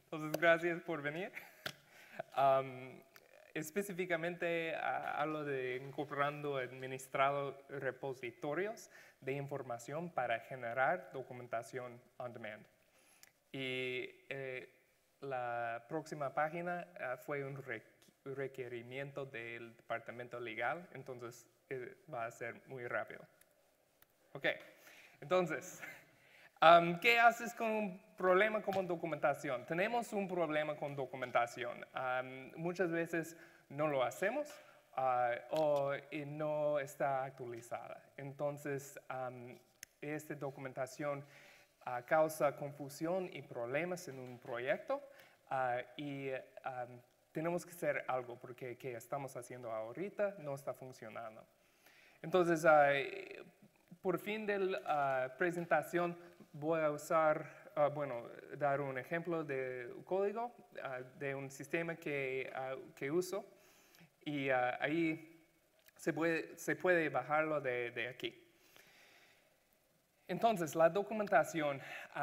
Entonces, gracias por venir. Específicamente hablo de incorporando administrado repositorios de información para generar documentación on demand. Y la próxima página fue un requerimiento del departamento legal, entonces va a ser muy rápido. Ok, entonces, ¿qué haces con un problema como documentación? Tenemos un problema con documentación. Muchas veces no lo hacemos o no está actualizada. Entonces, esta documentación causa confusión y problemas en un proyecto y tenemos que hacer algo porque lo que estamos haciendo ahorita no está funcionando. Entonces, por fin de la presentación voy a dar un ejemplo de código de un sistema que uso y ahí se puede bajarlo de aquí. Entonces, la documentación.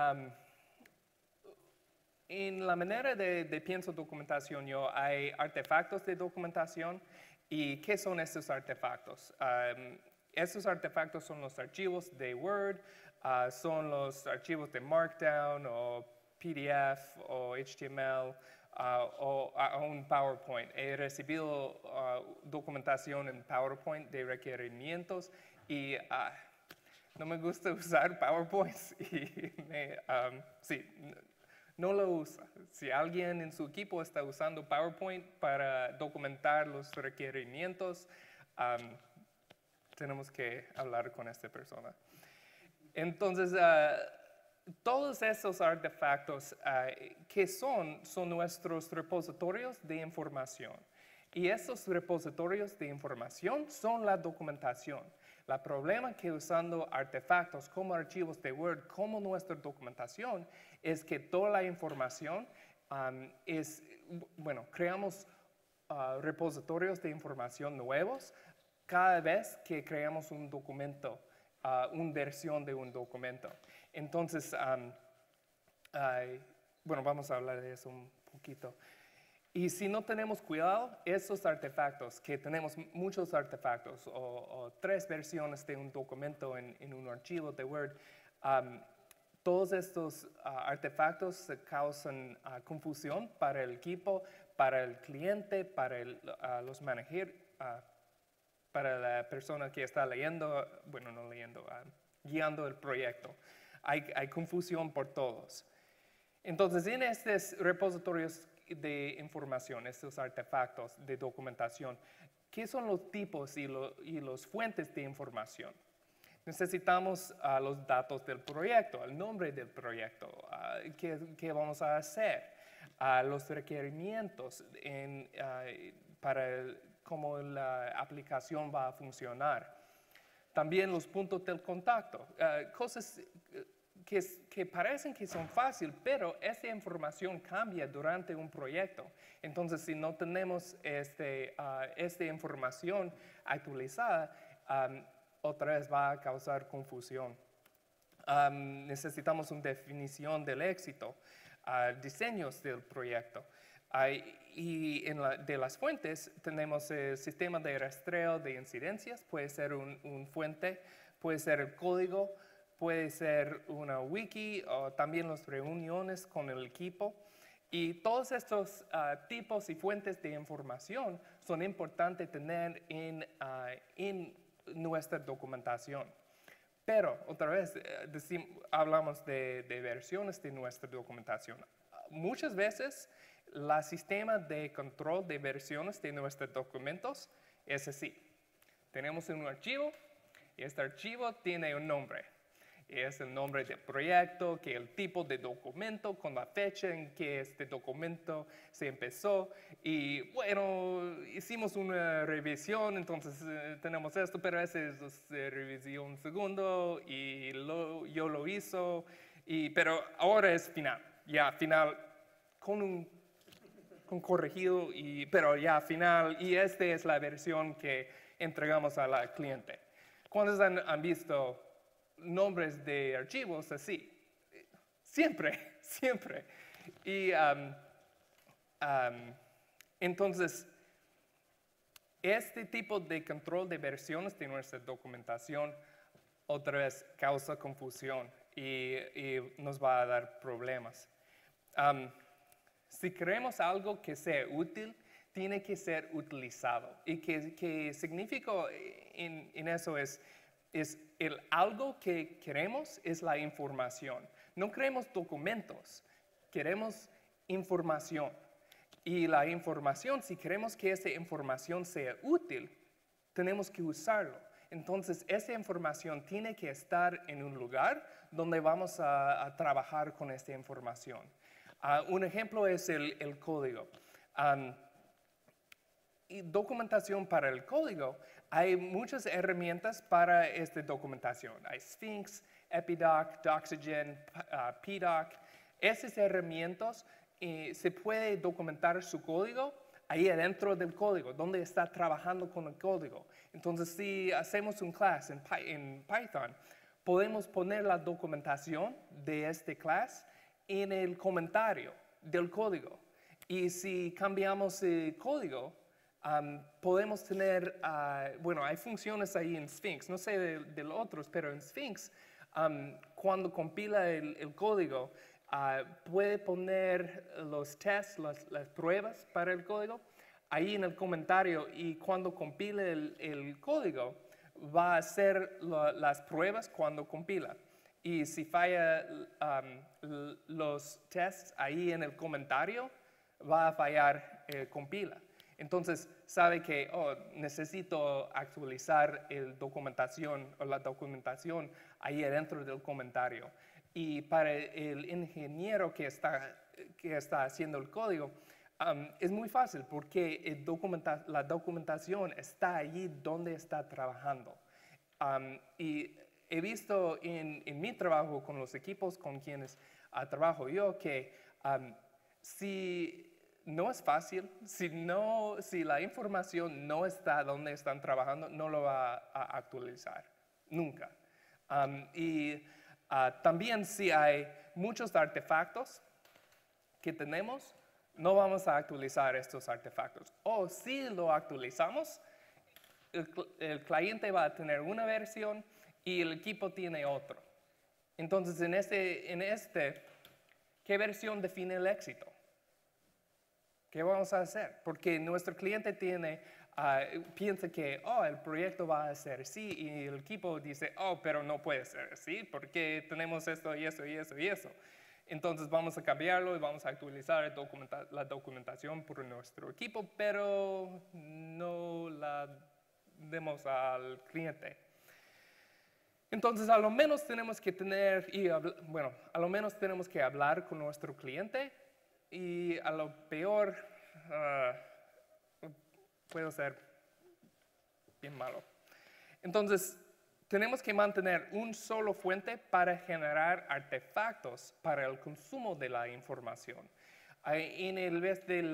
En la manera de pienso documentación, hay artefactos de documentación. ¿Y qué son estos artefactos? Estos artefactos son los archivos de Word, son los archivos de Markdown o PDF o HTML o un PowerPoint. He recibido documentación en PowerPoint de requerimientos y no me gusta usar PowerPoints y no lo usa. Si alguien en su equipo está usando PowerPoint para documentar los requerimientos, tenemos que hablar con esta persona. Entonces, todos esos artefactos que son nuestros repositorios de información. Y esos repositorios de información son la documentación. El problema que usando artefactos como archivos de Word, como nuestra documentación, es que toda la información creamos repositorios de información nuevos cada vez que creamos un documento, una versión de un documento. Entonces, vamos a hablar de eso un poquito. Y si no tenemos cuidado, esos artefactos, que tenemos muchos artefactos o 3 versiones de un documento en un archivo de Word, todos estos artefactos causan confusión para el equipo, para el cliente, para los managers, para la persona que está guiando el proyecto. Hay confusión por todos. Entonces, en estos repositorios de información, estos artefactos de documentación, ¿qué son los tipos y las fuentes de información? Necesitamos los datos del proyecto, el nombre del proyecto, qué vamos a hacer, los requerimientos para cómo la aplicación va a funcionar. También los puntos del contacto, cosas que parecen que son fáciles, pero esta información cambia durante un proyecto. Entonces, si no tenemos esta información actualizada, otra vez va a causar confusión. Necesitamos una definición del éxito, diseños del proyecto. Y de las fuentes tenemos el sistema de rastreo de incidencias, puede ser un fuente, puede ser el código, puede ser una wiki o también las reuniones con el equipo. Y todos estos tipos y fuentes de información son importantes tener en nuestra documentación. Pero, otra vez, hablamos de versiones de nuestra documentación. Muchas veces, el sistema de control de versiones de nuestros documentos es así. Tenemos un archivo y este archivo tiene un nombre. Es el nombre del proyecto, que el tipo de documento con la fecha en que este documento se empezó. Y bueno, hicimos una revisión, entonces tenemos esto, pero esa es la revisión segundo y yo lo hizo, pero ahora es final. Ya final con corregido, pero ya final, y esta es la versión que entregamos al cliente. ¿Cuántos han visto nombres de archivos así? Siempre, siempre. Y entonces, este tipo de control de versiones de nuestra documentación otra vez causa confusión y nos va a dar problemas. Si queremos algo que sea útil, tiene que ser utilizado. ¿Y qué significa en eso es el algo que queremos es la información. No queremos documentos, queremos información. Y la información, si queremos que esa información sea útil, tenemos que usarlo. Entonces, esa información tiene que estar en un lugar donde vamos a trabajar con esta información. Un ejemplo es el código. Y documentación para el código, hay muchas herramientas para esta documentación. Hay Sphinx, Epidoc, Doxygen, PDoc. Esas herramientas se puede documentar su código ahí adentro del código, donde está trabajando con el código. Entonces, si hacemos un class en Python, podemos poner la documentación de este class en el comentario del código. Y si cambiamos el código, podemos tener, bueno, hay funciones ahí en Sphinx, no sé de los otros, pero en Sphinx, cuando compila el código, puede poner los tests, las pruebas para el código, ahí en el comentario, y cuando compile el código, va a hacer las pruebas cuando compila. Y si falla los tests ahí en el comentario, va a fallar compila. Entonces, sabe que necesito actualizar la documentación ahí adentro del comentario. Y para el ingeniero que está haciendo el código, es muy fácil porque la documentación está allí donde está trabajando. Y he visto en mi trabajo con los equipos con quienes trabajo yo que si no es fácil, si la información no está donde están trabajando, no lo va a actualizar, nunca. También si hay muchos artefactos que tenemos, no vamos a actualizar estos artefactos. O si lo actualizamos, el cliente va a tener una versión y el equipo tiene otro. Entonces, ¿qué versión define el éxito? ¿Qué vamos a hacer? Porque nuestro cliente piensa que el proyecto va a ser así y el equipo dice, pero no puede ser así porque tenemos esto y eso y eso y eso. Entonces vamos a cambiarlo y vamos a actualizar la documentación por nuestro equipo, pero no la demos al cliente. Entonces, a lo menos tenemos que a lo menos tenemos que hablar con nuestro cliente y a lo peor puede ser bien malo. Entonces, tenemos que mantener un solo fuente para generar artefactos para el consumo de la información. En el vez del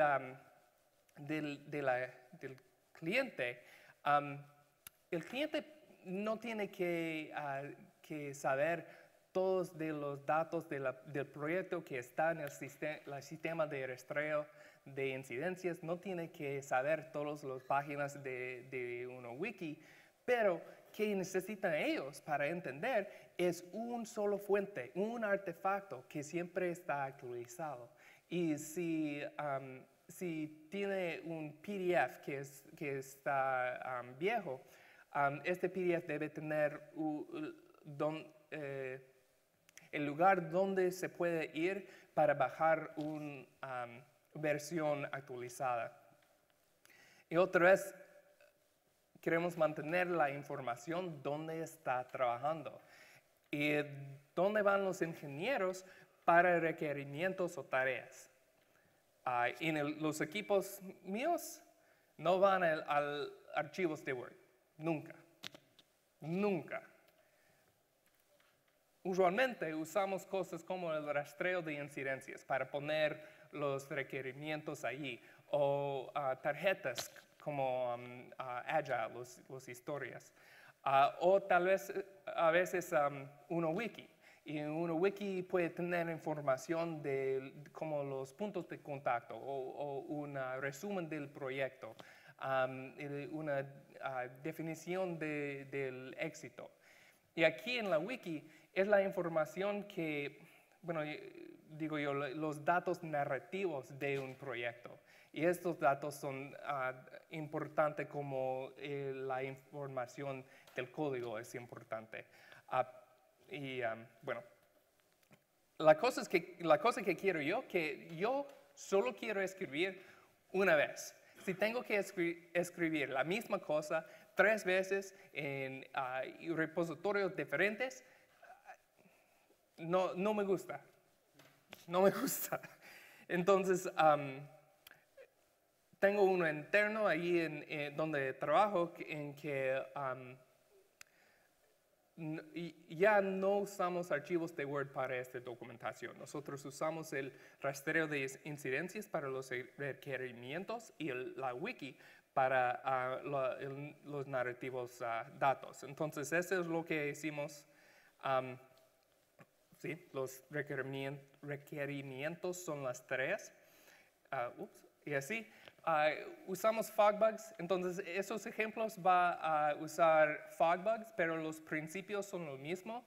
cliente, el cliente no tiene que saber todos de los datos del proyecto que está en el sistema de rastreo de incidencias, no tiene que saber todas las páginas de una wiki, pero que necesitan ellos para entender es un solo fuente, un artefacto que siempre está actualizado. Y si tiene un PDF que está viejo, este PDF debe tener el lugar donde se puede ir para bajar una versión actualizada. Y otra vez, queremos mantener la información donde está trabajando. ¿Y dónde van los ingenieros para requerimientos o tareas? Los equipos míos no van al archivos de Word. Nunca. Nunca. Usualmente usamos cosas como el rastreo de incidencias para poner los requerimientos allí, o tarjetas como Agile, las historias, o tal vez a veces una wiki. Y una wiki puede tener información de como los puntos de contacto o un resumen del proyecto, una definición del éxito. Y aquí en la wiki es la información que, bueno, digo yo, los datos narrativos de un proyecto. Y estos datos son importantes como la información del código es importante. Bueno, la cosa que quiero yo, que yo solo quiero escribir una vez. Si tengo que escribir la misma cosa 3 veces en repositorios diferentes, no me gusta. No me gusta. Entonces, tengo uno interno ahí donde trabajo en que ya no usamos archivos de Word para esta documentación. Nosotros usamos el rastreo de incidencias para los requerimientos y la wiki para los narrativos datos. Entonces, eso es lo que hicimos. Sí, los requerimientos son las 3. Y así. Usamos Fogbugs, entonces esos ejemplos va a usar Fogbugs, pero los principios son lo mismo.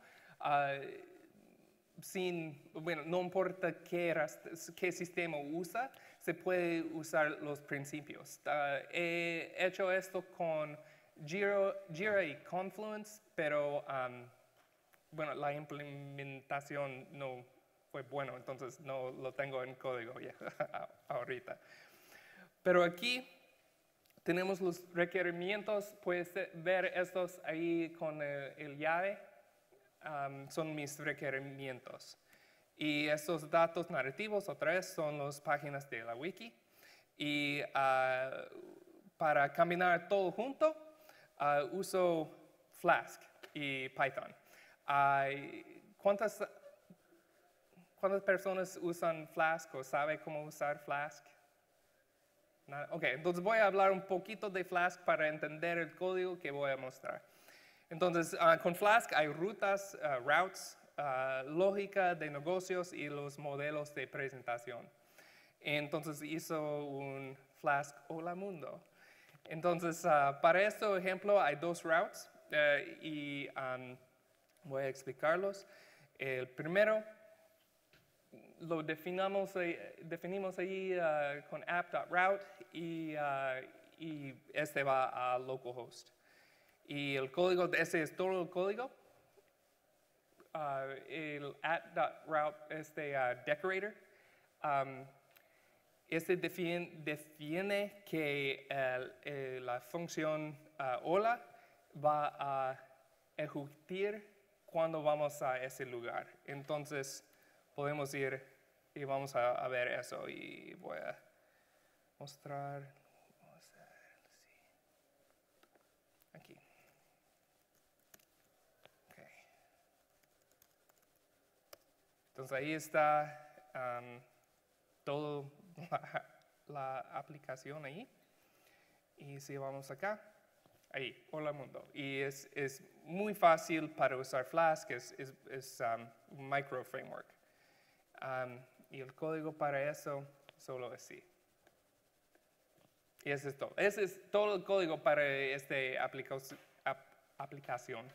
Bueno, no importa qué sistema usa, se puede usar los principios. He hecho esto con Jira y Confluence, pero bueno, la implementación no fue bueno, entonces no lo tengo en código ya ahorita. Pero aquí tenemos los requerimientos, puedes ver estos ahí con el llave, son mis requerimientos. Y estos datos narrativos, otra vez, son las páginas de la wiki. Y para combinar todo junto, uso Flask y Python. ¿Cuántas personas usan Flask o saben cómo usar Flask? Ok, entonces voy a hablar un poquito de Flask para entender el código que voy a mostrar. Entonces, con Flask hay rutas, routes, lógica de negocios y los modelos de presentación. Entonces hizo un Flask Hola Mundo. Entonces, para este ejemplo hay 2 routes y voy a explicarlos. El primero lo definimos ahí con app.route y este va a localhost. Y el código, ese es todo el código. El app.route decorator. Este define que la función hola va a ejecutar cuando vamos a ese lugar. Entonces, podemos ir y vamos a ver eso y voy a mostrar. Vamos a ver, sí. Aquí. Okay. Entonces ahí está toda la aplicación ahí. Y si vamos acá, ahí, hola mundo. Y es muy fácil para usar Flask, es un micro framework. Y el código para eso solo es así. Y eso es todo. Ese es todo el código para esta aplicación.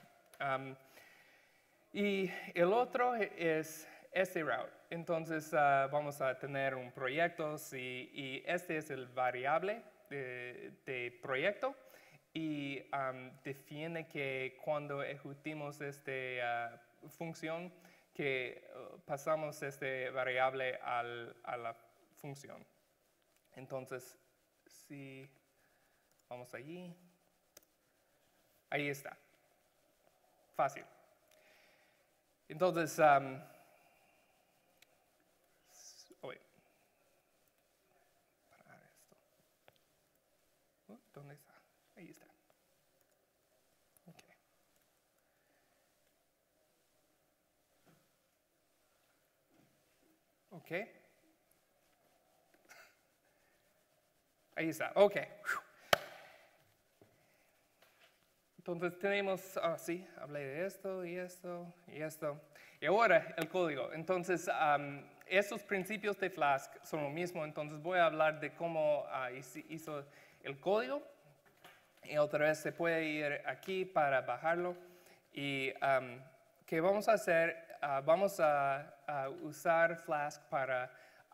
Y el otro es este route. Entonces vamos a tener un proyecto y este es el variable de proyecto y define que cuando ejecutemos esta función que pasamos este variable a la función. Entonces, si vamos allí, ahí está. Fácil. Entonces, parar esto. ¿Dónde está? Ahí está. Ok. Ahí está. Ok. Entonces tenemos, sí, hablé de esto y esto y esto. Y ahora el código. Entonces, esos principios de Flask son lo mismo. Entonces voy a hablar de cómo hizo el código. Y otra vez se puede ir aquí para bajarlo. Y ¿qué vamos a hacer? Vamos a usar Flask para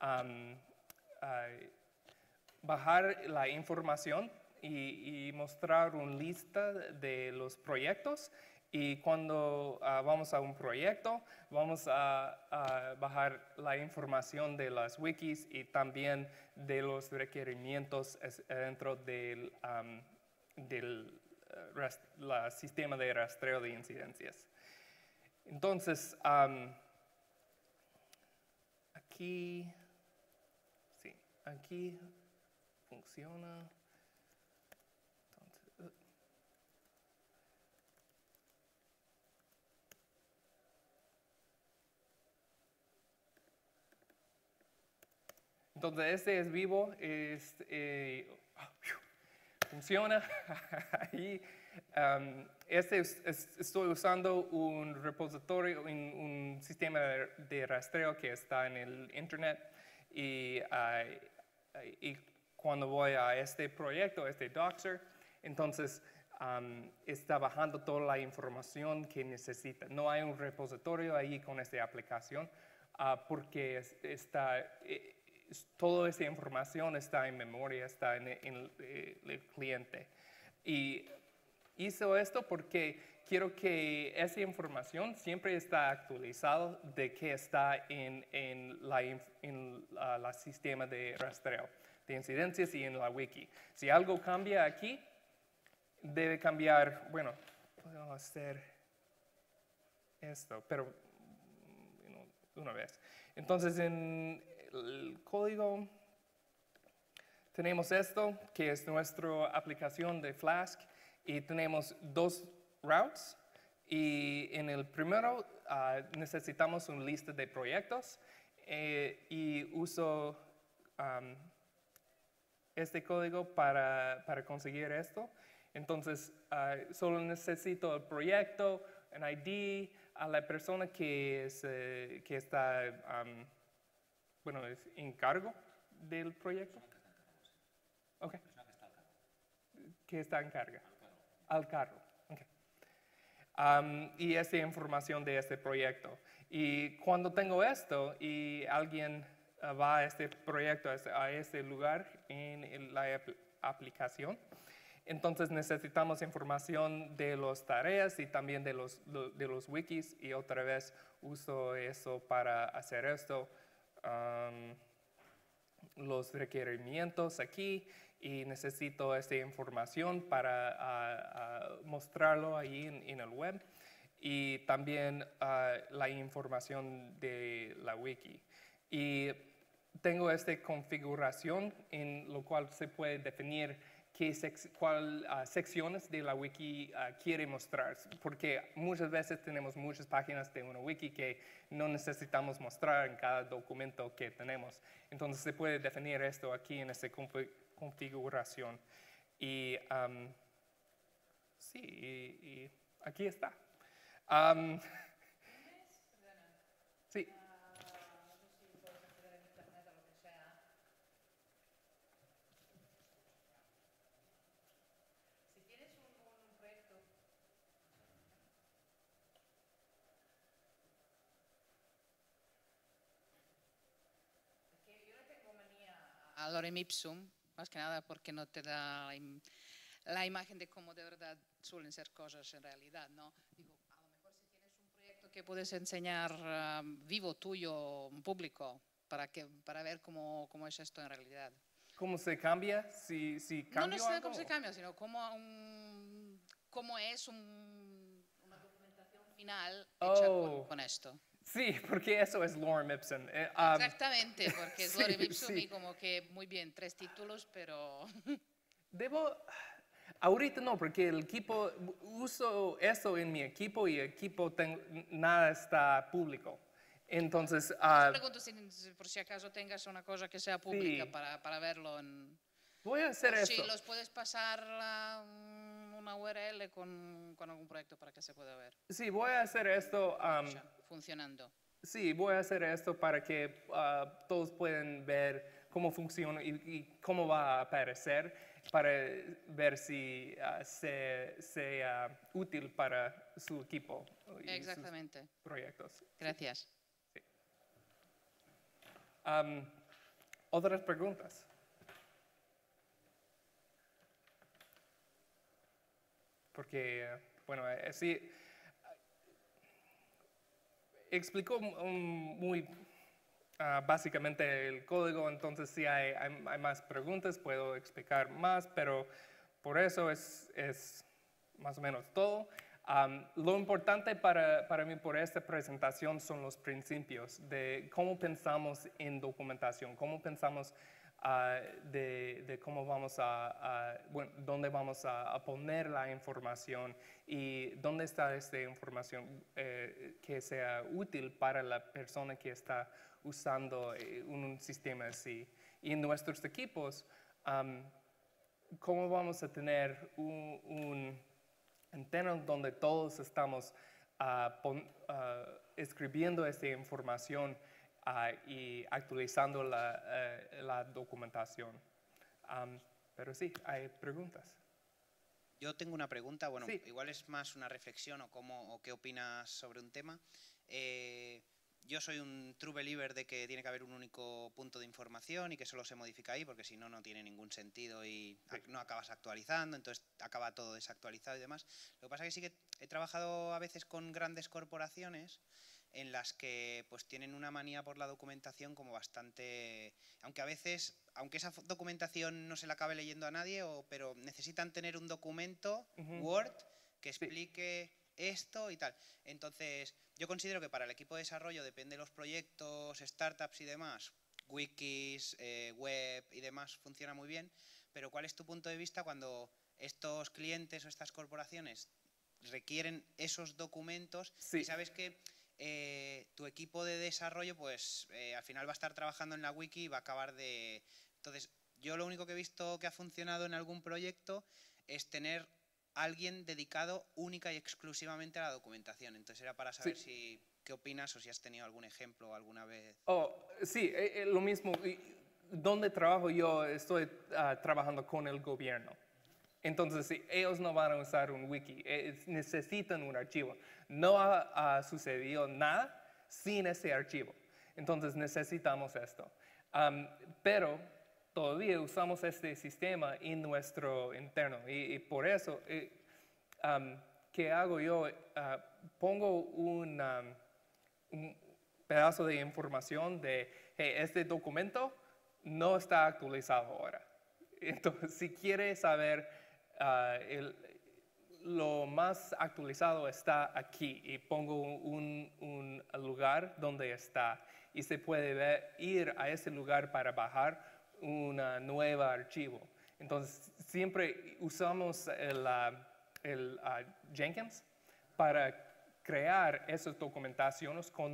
bajar la información y mostrar una lista de los proyectos. Y cuando vamos a un proyecto, vamos a bajar la información de las wikis y también de los requerimientos dentro del sistema de rastreo de incidencias. Entonces, aquí funciona. Entonces, este es vivo, funciona. Ahí, estoy usando un repositorio, un sistema de rastreo que está en el internet y cuando voy a este proyecto, este Doxer, entonces está bajando toda la información que necesita. No hay un repositorio ahí con esta aplicación porque toda esa información está en memoria, está en el cliente. Y hizo esto porque quiero que esa información siempre está actualizada de qué está en la sistema de rastreo de incidencias y en la wiki. Si algo cambia aquí, debe cambiar, bueno, podemos hacer esto, pero una vez. Entonces, en el código tenemos esto, que es nuestra aplicación de Flask, y tenemos dos routes. Y en el primero necesitamos una lista de proyectos y uso este código para conseguir esto. Entonces, solo necesito el proyecto, un ID, a la persona que está, bueno, es en cargo del proyecto. Ok. Que está en carga. Al cargo. Okay. Y esta información de este proyecto. Y cuando tengo esto y alguien va a este proyecto, a este lugar en la aplicación, entonces necesitamos información de las tareas y también de los wikis, y otra vez uso eso para hacer esto. Los requerimientos aquí, y necesito esta información para mostrarlo ahí en el web, y también la información de la wiki. Y tengo esta configuración en lo cual se puede definir cuál secciones de la wiki quiere mostrar, porque muchas veces tenemos muchas páginas de una wiki que no necesitamos mostrar en cada documento que tenemos. Entonces se puede definir esto aquí en esta configuración. Y sí, y aquí está. Sí. A Lorem Ipsum, más que nada porque no te da la imagen de cómo de verdad suelen ser cosas en realidad, ¿no? Digo, a lo mejor si tienes un proyecto que puedes enseñar vivo, tuyo, público, para ver cómo es esto en realidad. ¿Cómo se cambia? Si cambia No sé algo? cómo se cambia, sino cómo es una documentación final hecha con esto. Sí, porque eso es Lorem Ipsum. Exactamente, porque es sí, Lorem Ipsum sí. y como que muy bien, 3 títulos, pero... Ahorita no, porque el equipo, uso eso en mi equipo y el equipo nada está público. Entonces... pregunto si por si acaso tengas una cosa que sea pública sí. para verlo en... Voy a hacer esto. Si los puedes pasar una URL con algún proyecto para que se pueda ver. Sí, voy a hacer esto. Ya, funcionando. Sí, voy a hacer esto para que todos puedan ver cómo funciona y cómo va a aparecer, para ver si sea útil para su equipo y Exactamente. sus proyectos. Gracias. Sí. ¿Otras preguntas? Porque, bueno, sí, explicó muy básicamente el código, entonces si hay más preguntas puedo explicar más, pero por eso es más o menos todo. Lo importante para mí por esta presentación son los principios de cómo pensamos en documentación, cómo pensamos de cómo vamos bueno, dónde vamos a poner la información y dónde está esta información que sea útil para la persona que está usando un sistema así. Y en nuestros equipos, ¿cómo vamos a tener un entorno donde todos estamos escribiendo esta información y actualizando la documentación? Pero sí, hay preguntas. Yo tengo una pregunta, bueno, Sí. igual es más una reflexión o qué opinas sobre un tema. Yo soy un true believer de que tiene que haber un único punto de información y que solo se modifica ahí, porque si no, no tiene ningún sentido y Sí. no acabas actualizando, entonces acaba todo desactualizado y demás. Lo que pasa es que sí que he trabajado a veces con grandes corporaciones en las que pues tienen una manía por la documentación como bastante, aunque a veces, aunque esa documentación no se la acabe leyendo a nadie, pero necesitan tener un documento Word que explique esto y tal. Entonces, yo considero que para el equipo de desarrollo, depende de los proyectos, startups y demás, wikis, web y demás, funciona muy bien, pero ¿cuál es tu punto de vista cuando estos clientes o estas corporaciones requieren esos documentos Sí. y sabes que tu equipo de desarrollo pues al final va a estar trabajando en la wiki y va a acabar de... Entonces, yo lo único que he visto que ha funcionado en algún proyecto es tener alguien dedicado única y exclusivamente a la documentación. Entonces era para saber Sí. qué opinas o si has tenido algún ejemplo alguna vez. Sí, lo mismo. Donde trabajo yo, estoy trabajando con el gobierno. Entonces, ellos no van a usar un wiki, necesitan un archivo. No ha sucedido nada sin ese archivo. Entonces, necesitamos esto. Pero todavía usamos este sistema en nuestro interno. Y por eso, ¿qué hago yo? Pongo un pedazo de información de, hey, este documento no está actualizado ahora. Entonces, si quiere saber, lo más actualizado está aquí y pongo un lugar donde está y se puede ir a ese lugar para bajar un nuevo archivo. Entonces, siempre usamos el Jenkins para crear esas documentaciones con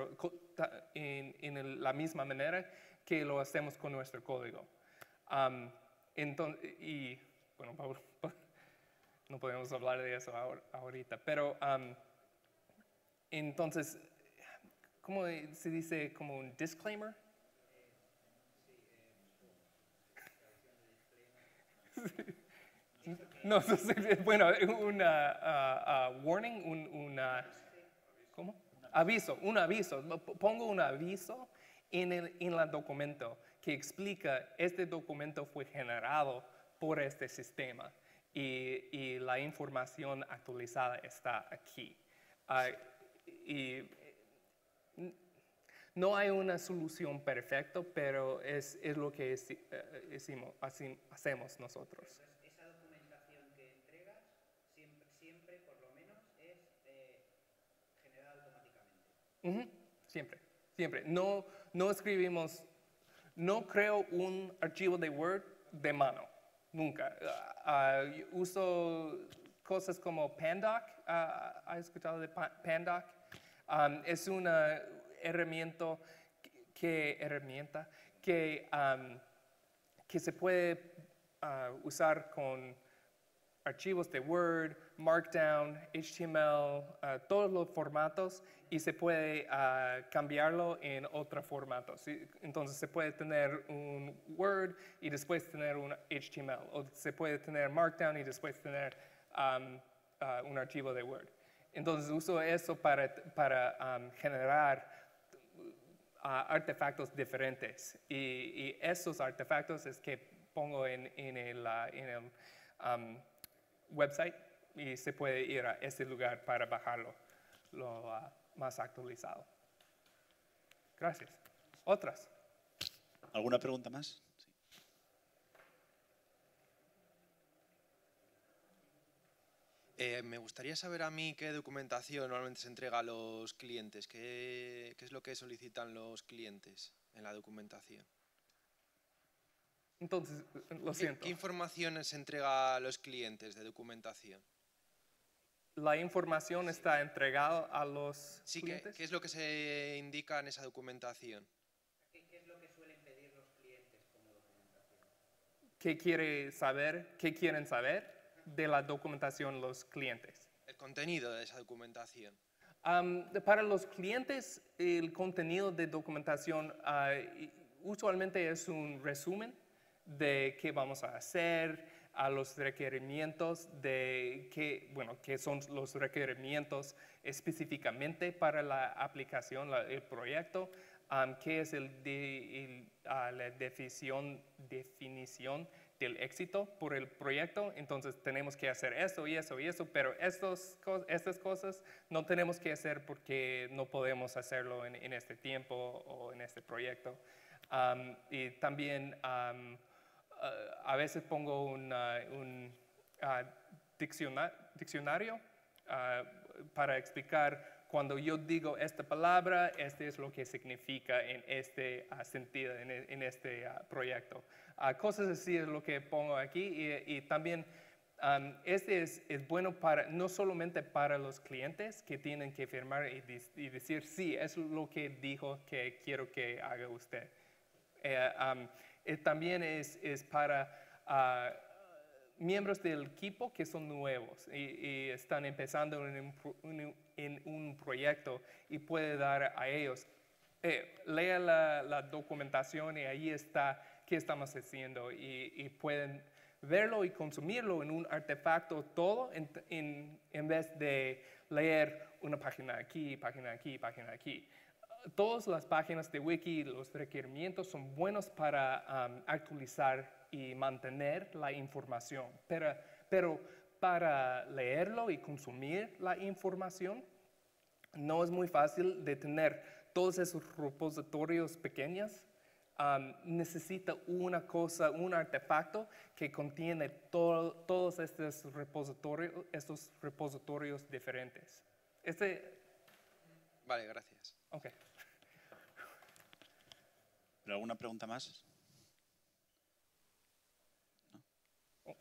en la misma manera que lo hacemos con nuestro código. Entonces, y bueno, no podemos hablar de eso ahorita, pero entonces, ¿cómo se dice? ¿Como un disclaimer? No, bueno, una warning, ¿cómo? Aviso, un aviso. Pongo un aviso en el documento que explica este documento fue generado por este sistema y la información actualizada está aquí. Y no hay una solución perfecta, pero es lo que hacemos nosotros. Esa documentación que entregas siempre por lo menos es generada automáticamente. Siempre, siempre. No escribimos, no creo un archivo de Word de mano, nunca. Uso cosas como Pandoc. ¿Has escuchado de Pandoc? Es una herramienta que se puede usar con archivos de Word, Markdown, HTML, todos los formatos y se puede cambiarlo en otro formato. ¿Sí? Entonces se puede tener un Word y después tener un HTML, o se puede tener Markdown y después tener un archivo de Word. Entonces uso eso para generar artefactos diferentes y esos artefactos es que pongo en el website y se puede ir a ese lugar para bajarlo lo más actualizado. Gracias. ¿Otras? ¿Alguna pregunta más? Sí. Me gustaría saber a mí qué documentación normalmente se entrega a los clientes, qué es lo que solicitan los clientes en la documentación. Entonces, lo siento. ¿Qué información se entrega a los clientes de documentación? ¿La información está entregada a los Sí, clientes? ¿qué es lo que se indica en esa documentación? ¿Qué es lo que suelen pedir los clientes como documentación? ¿Qué quieren saber de la documentación los clientes? El contenido de esa documentación. Para los clientes, el contenido de documentación usualmente es un resumen de qué vamos a hacer, a los requerimientos de qué son los requerimientos específicamente para la aplicación, el proyecto, qué es la definición del éxito por el proyecto. Entonces tenemos que hacer eso y eso y eso, pero estas cosas no tenemos que hacer porque no podemos hacerlo en este tiempo o en este proyecto. Y también a veces pongo un diccionario para explicar cuando yo digo esta palabra, este es lo que significa en este sentido, en este proyecto. Cosas así es lo que pongo aquí y también este es bueno no solamente para los clientes que tienen que firmar y decir sí, es lo que dijo que quiero que haga usted. También es para miembros del equipo que son nuevos y están empezando en un proyecto y puede dar a ellos, lea la documentación y ahí está qué estamos haciendo y pueden verlo y consumirlo en un artefacto todo en vez de leer una página aquí, página aquí, página aquí. Todas las páginas de Wiki, los requerimientos son buenos para actualizar y mantener la información, pero para leerlo y consumir la información no es muy fácil de tener todos esos repositorios pequeños. Necesita un artefacto que contiene todos estos repositorios diferentes. Vale, gracias. Okay. ¿Pero alguna pregunta más? ¿No?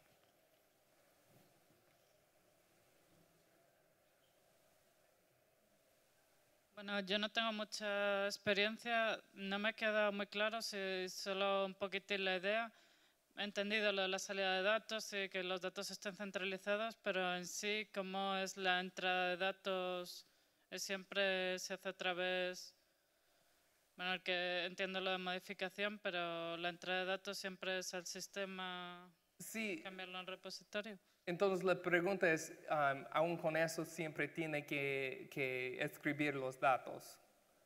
Bueno, yo no tengo mucha experiencia, no me queda muy claro si solo un poquitín la idea. He entendido lo de la salida de datos y que los datos estén centralizados, pero en sí, ¿cómo es la entrada de datos? Siempre se hace a través, bueno, el que entiendo lo de modificación, pero la entrada de datos siempre es al sistema, Sí. Cambiarlo en repositorio. Entonces la pregunta es, aún con eso siempre tiene que escribir los datos.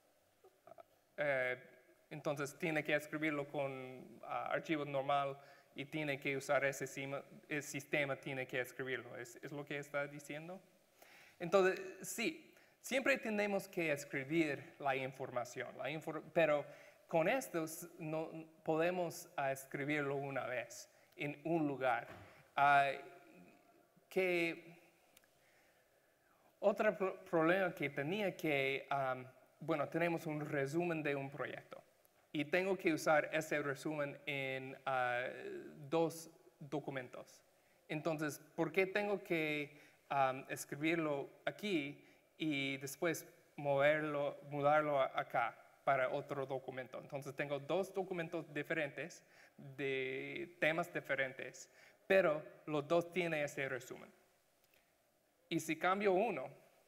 Entonces tiene que escribirlo con archivo normal y tiene que usar el sistema tiene que escribirlo. ¿Es lo que está diciendo? Entonces, sí, siempre tenemos que escribir la información, pero con esto no podemos escribirlo una vez en un lugar. Otro problema que tenía tenemos un resumen de un proyecto y tengo que usar ese resumen en 2 documentos. Entonces, ¿por qué tengo que escribirlo aquí y después mudarlo acá para otro documento? Entonces, tengo 2 documentos diferentes de temas diferentes, pero los dos tienen ese resumen. Y si cambio uno,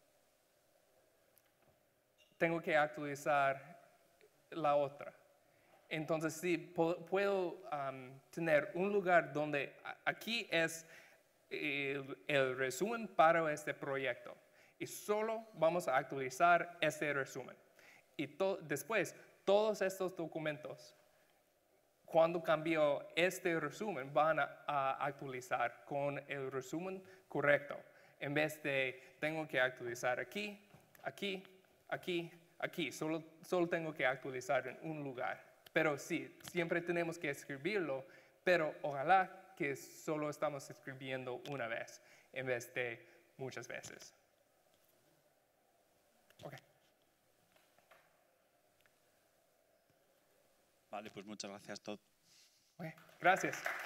tengo que actualizar la otra. Entonces, sí, puedo tener un lugar donde aquí es el resumen para este proyecto. Y solo vamos a actualizar ese resumen. Y después, todos estos documentos, cuando cambio este resumen, van a actualizar con el resumen correcto. En vez de tengo que actualizar aquí, aquí, aquí, aquí. Solo tengo que actualizar en un lugar. Pero sí, siempre tenemos que escribirlo, pero ojalá que solo estamos escribiendo una vez en vez de muchas veces. Okay. Vale, pues muchas gracias, Todd. Okay, gracias.